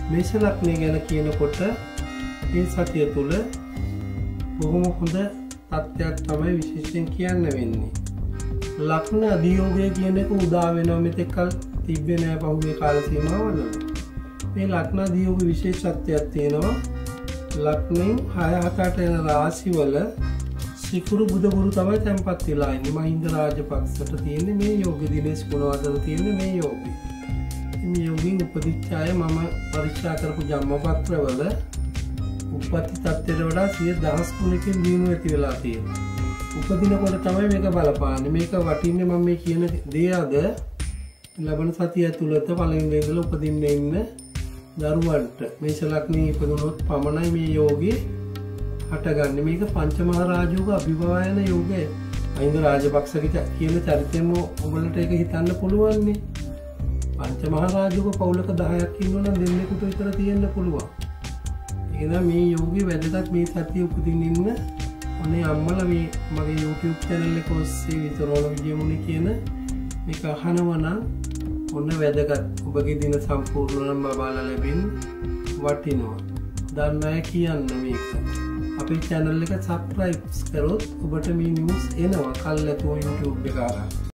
මේෂ ලග්නය ගැන කියනකොට මේ සතිය තුල බොහොම හොඳ තත්ත්වයක් තමයි විශේෂයෙන් කියන්න වෙන්නේ. ලග්න අධියෝගය කියන එක උදා වෙනවා මෙතෙක් කල තිබ්බේ නෑ පහුගිය කාල සීමාවල. මේ ලග්න අධියෝග විශේෂත්වයක් තියෙනවා. ලග්නෙන් 6-7 යන රාශිවල සිකුරු බුධ ගුරු තමයි තැන්පත් වෙලා ඉන්නේ. මහින්ද රාජපක්ෂට තියෙන්නේ මේ යෝග දිනේශ් ගුණවර්ධන තියෙන්නේ මේ යෝගය. මේ යෝගින් උපදිච්ච අය මම පරීක්ෂා කරපු ජන්මපත්‍රවල උපත් තත්ත්වයට වඩා 10,000 ගුණකින් දිනු ඇති වෙලා තියෙනවා. උපදිනකොට තමයි මේක බලපාන්නේ. මේක වටින්නේ මම මේ කියන දේ අද ලබන සතිය ඇතුළත පළවෙනි ඉඳලා උපදින්න ඉන්න දරුවන්ට මේෂ ලග්නයේ ඉපදුනොත් පමණයි මේ යෝගේ හටගන්නේ. මේක පංචමහා රාජෝග අභිභායන යෝගය. මහින්ද රාජපක්ෂගේ කියන චරිතෙම ඔයගලට ඒක හිතන්න පුළුවන් නේ. පංචමහා රාජෝග පවුලක 10ක් ඉන්නවනම් දෙන්නෙකුට විතර තියෙන්න පුළුවන්. එහෙනම් මේ යෝගේ වැදගත් මේ සතිය උපදින්න ඉන්න අනේ අම්මලා මේ මගේ YouTube channel එක ඔස්සේ විතරෝල විජයමුනි කියන මේක අහනවා නම් ඔන්න වැදගත්. ඔබගේ දින සම්පූර්ණවම බබාලා ලැබෙන්න වටිනවා. දන්න අය කියන්න මේක. අපේ channel එක subscribe කරොත් ඔබට මේ news එනවා කල්ැතුව YouTube එක හරහා.